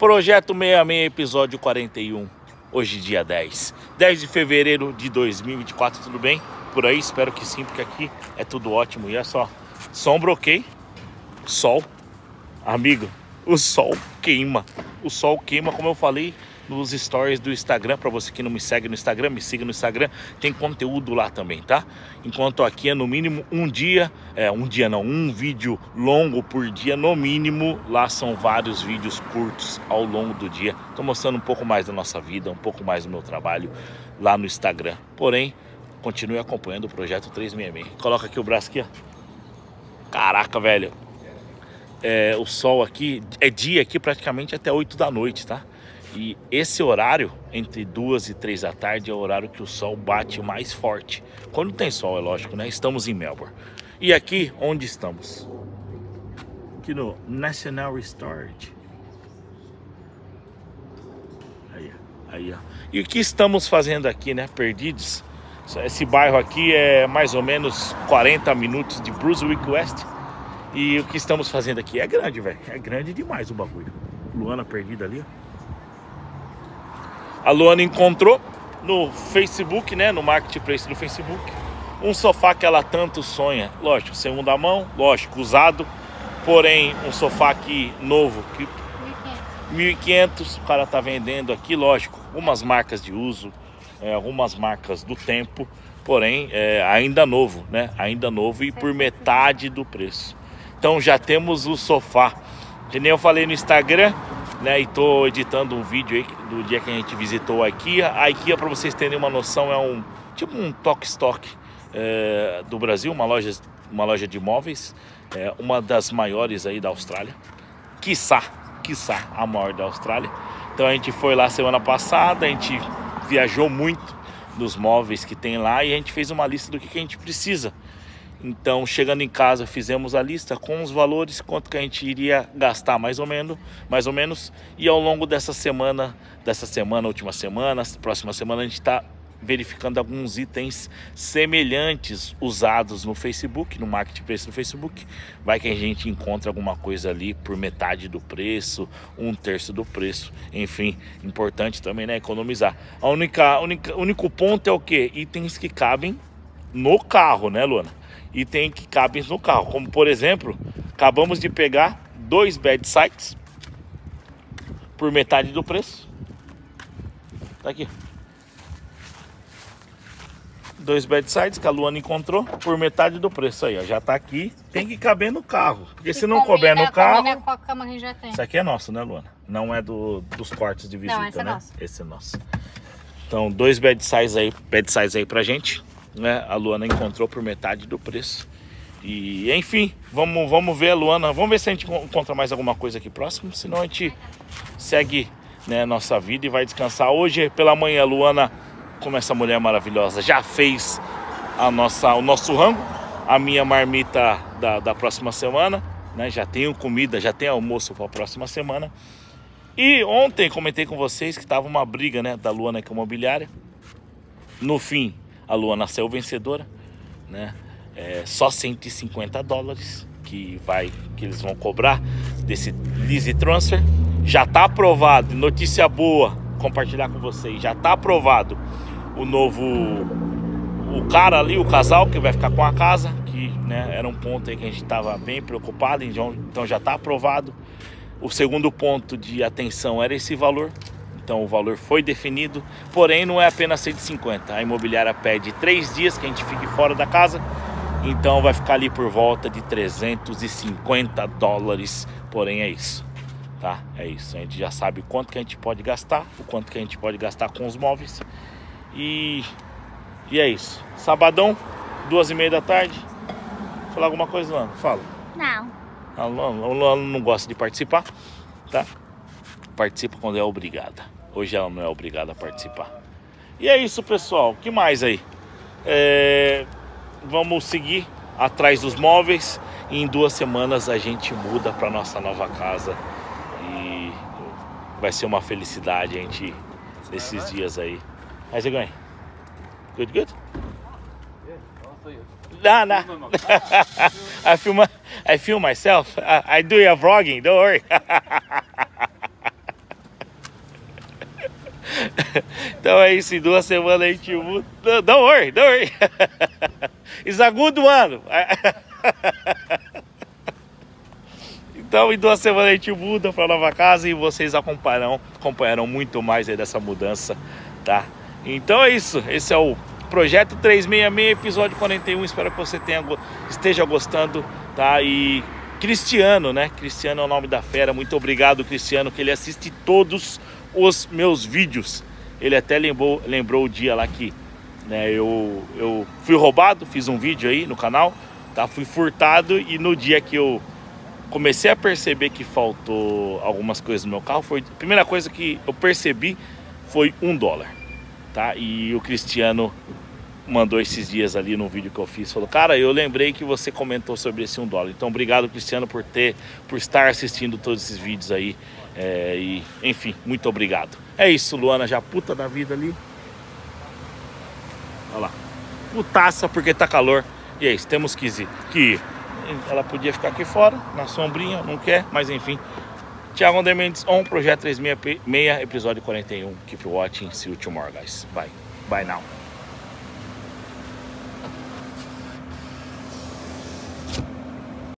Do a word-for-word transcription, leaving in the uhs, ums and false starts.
Projeto sessenta e seis, episódio quarenta e um. Hoje, dia dez. dez de fevereiro de dois mil e vinte e quatro, tudo bem? Por aí, espero que sim, porque aqui é tudo ótimo. E é só, sombra ok, sol. Amigo, o sol queima. O sol queima, como eu falei nos stories do Instagram. Para você que não me segue no Instagram, me siga no Instagram. Tem conteúdo lá também, tá? Enquanto aqui é no mínimo um dia, é um dia não, um vídeo longo por dia no mínimo. Lá são vários vídeos curtos ao longo do dia. Tô mostrando um pouco mais da nossa vida, um pouco mais do meu trabalho lá no Instagram. Porém, continue acompanhando o projeto trezentos e sessenta e seis. Coloca aqui o braço aqui, ó. Caraca, velho. É, o sol aqui é dia aqui praticamente até oito da noite, tá? E esse horário, entre duas e três da tarde, é o horário que o sol bate mais forte. Quando tem sol, é lógico, né? Estamos em Melbourne. E aqui, onde estamos? Aqui no National Storage. Aí, aí, ó. E o que estamos fazendo aqui, né? Perdidos. Esse bairro aqui é mais ou menos quarenta minutos de Brunswick West. E o que estamos fazendo aqui é grande, velho. É grande demais o bagulho. Luana perdida ali, ó. A Luana encontrou no Facebook, né, no Marketplace do Facebook, um sofá que ela tanto sonha. Lógico, segunda mão, lógico, usado. Porém, um sofá aqui novo, que mil e quinhentos, o cara tá vendendo aqui, lógico, algumas marcas de uso, é, algumas marcas do tempo. Porém, é, ainda novo, né, ainda novo e por metade do preço. Então já temos o sofá. Que nem eu falei no Instagram, né? E tô editando um vídeo aí do dia que a gente visitou a IKEA. A IKEA, para vocês terem uma noção, é um tipo um Tok Stock é, do Brasil, uma loja, uma loja de móveis, é, uma das maiores aí da Austrália. Quiçá, quiçá a maior da Austrália. Então a gente foi lá semana passada, a gente viajou muito nos móveis que tem lá e a gente fez uma lista do que, que a gente precisa. Então, chegando em casa, fizemos a lista com os valores, quanto que a gente iria gastar mais ou menos, mais ou menos. E ao longo dessa semana, dessa semana, última semana, próxima semana, a gente está verificando alguns itens semelhantes usados no Facebook, no Marketplace do Facebook. Vai que a gente encontra alguma coisa ali por metade do preço, um terço do preço. Enfim, importante também, né, economizar. A única, única, único ponto é o quê? Itens que cabem no carro, né, Luana? E tem que cabem no carro, como por exemplo, acabamos de pegar dois bedsides por metade do preço. Tá aqui. Dois bedsides que a Luana encontrou por metade do preço aí, ó. Já tá aqui, tem que caber no carro. Porque se não couber no carro... Com a cama que já tem. Isso aqui é nosso, né, Luana? Não é do, dos quartos de visita, não, esse né? É nosso. Esse é nosso. Então, dois bedsides aí, bedsides aí pra gente. Né? A Luana encontrou por metade do preço. E enfim, vamos, vamos ver a Luana. Vamos ver se a gente encontra mais alguma coisa aqui próximo. Senão a gente segue, né, nossa vida e vai descansar. Hoje pela manhã a Luana, como essa mulher maravilhosa, já fez a nossa, o nosso rango. A minha marmita da, da próxima semana, né? Já tenho comida, já tenho almoço para a próxima semana. E ontem comentei com vocês que tava uma briga, né, da Luana com a imobiliária. No fim a Luana nasceu vencedora, né? É só cento e cinquenta dólares que vai, que eles vão cobrar desse Lease Transfer. Já tá aprovado, notícia boa, compartilhar com vocês. Já tá aprovado o novo, o cara ali, o casal que vai ficar com a casa, que, né, era um ponto aí que a gente tava bem preocupado, então, então já tá aprovado. O segundo ponto de atenção era esse valor. Então o valor foi definido, porém não é apenas cento e cinquenta. A imobiliária pede três dias que a gente fique fora da casa. Então vai ficar ali por volta de trezentos e cinquenta dólares. Porém é isso, tá? É isso. A gente já sabe o quanto que a gente pode gastar, o quanto que a gente pode gastar com os móveis. E, e é isso. Sabadão, duas e meia da tarde. Falar alguma coisa, Luana? Fala. Não. A Luana, a Luana não gosta de participar, tá? Participa quando é obrigada. Hoje ela não é obrigada a participar. E é isso, pessoal. O que mais aí? É... Vamos seguir atrás dos móveis. E em duas semanas a gente muda para nossa nova casa. E vai ser uma felicidade a gente nesses dias aí. How's it going? Good, good? Nah, nah. I film, I film myself. I, I do your vlogging. Don't worry. Então é isso, em duas semanas a gente muda. Don't worry, don't worry. It's a good one. Então em duas semanas a gente muda para nova casa e vocês acompanharão, acompanharão muito mais aí dessa mudança, tá? Então é isso, esse é o Projeto trezentos e sessenta e seis, episódio quarenta e um. Espero que você tenha, esteja gostando, tá? E Cristiano, né? Cristiano é o nome da fera. Muito obrigado, Cristiano, que ele assiste todos os meus vídeos. Ele até lembrou, lembrou o dia lá que, né, eu, eu fui roubado, fiz um vídeo aí no canal, tá? Fui furtado e no dia que eu comecei a perceber que faltou algumas coisas no meu carro, foi a primeira coisa que eu percebi foi um dólar, tá? E o Cristiano mandou esses dias ali no vídeo que eu fiz, falou: cara, eu lembrei que você comentou sobre esse um dólar. Então obrigado, Cristiano, por ter, por estar assistindo todos esses vídeos aí, é, e enfim, muito obrigado. É isso, Luana já puta da vida ali, olha lá, putaça porque tá calor. E é isso, temos que ir, que ir. Ela podia ficar aqui fora, na sombrinha, não quer, mas enfim. Thiago André Mendes on, Projeto trezentos e sessenta e seis, episódio quarenta e um. Keep watching, see you tomorrow, guys. Bye, bye now.